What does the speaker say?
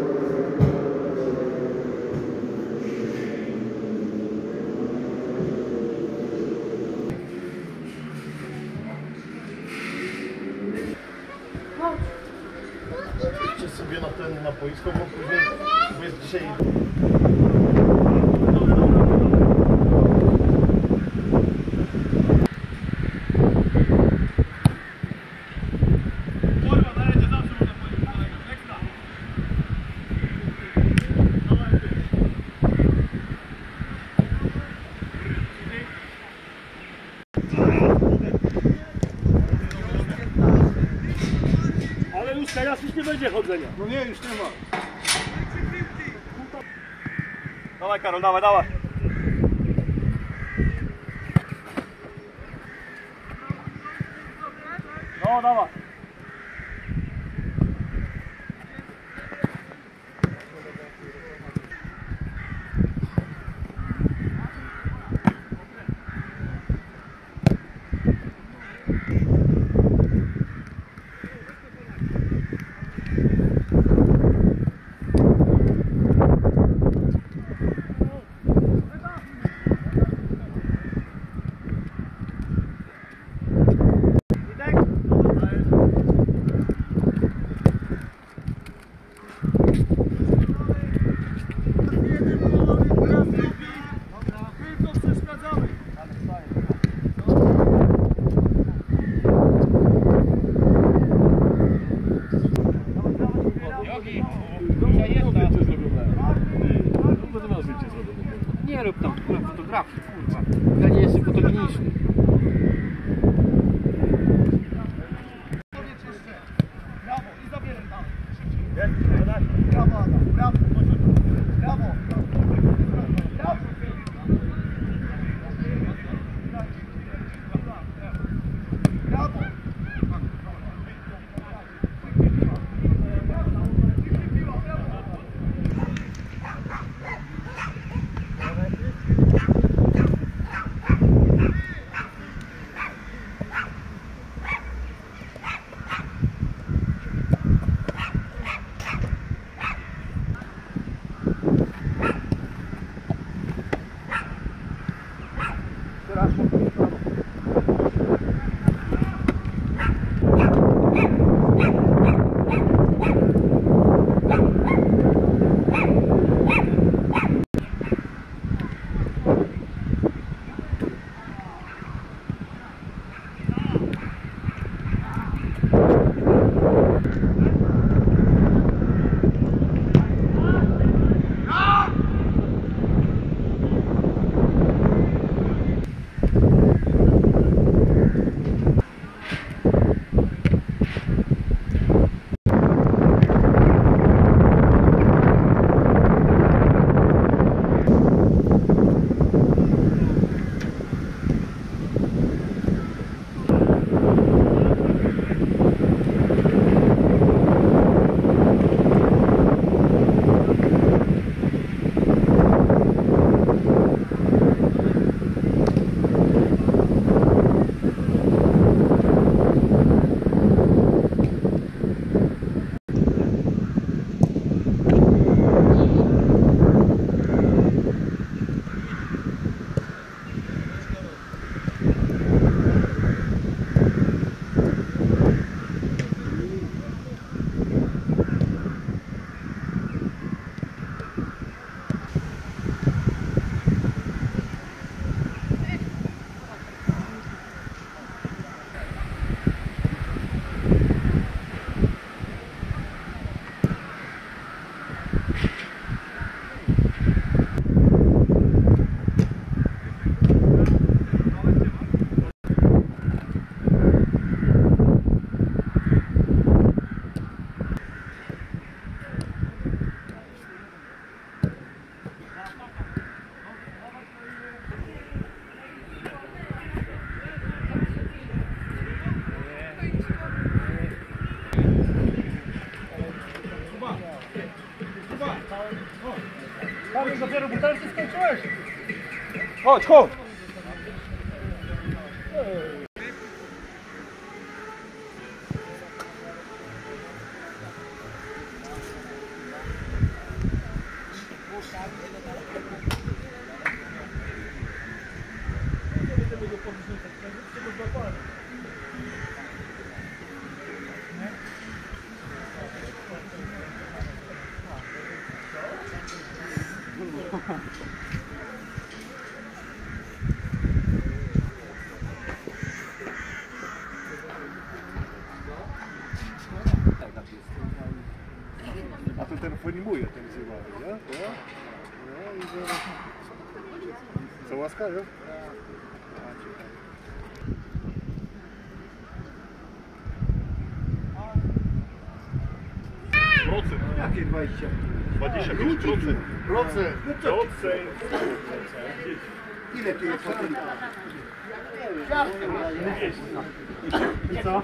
Idźcie sobie na boisko, bo później, bo jest dzisiaj... Teraz już nie będzie chodzenia. No nie, już nie ma. Dawaj Karol, dawaj, dawaj. No, dawaj. Nie rób tam fotografii, kurwa. Ja nie jestem fotogeniczny. Brawo i zabierę tam. Brawo, Adam, brawo. Brawo. Brawo. Brawo. Kamil, dopiero butelki skończyłeś? Chodź, chodź! A to ten filmuje, ten zjebany, nie? No, no i zaraz... Co, łaska, nie? Procent. Jakie 20? 25%. Procent. Ile tu jest? I co?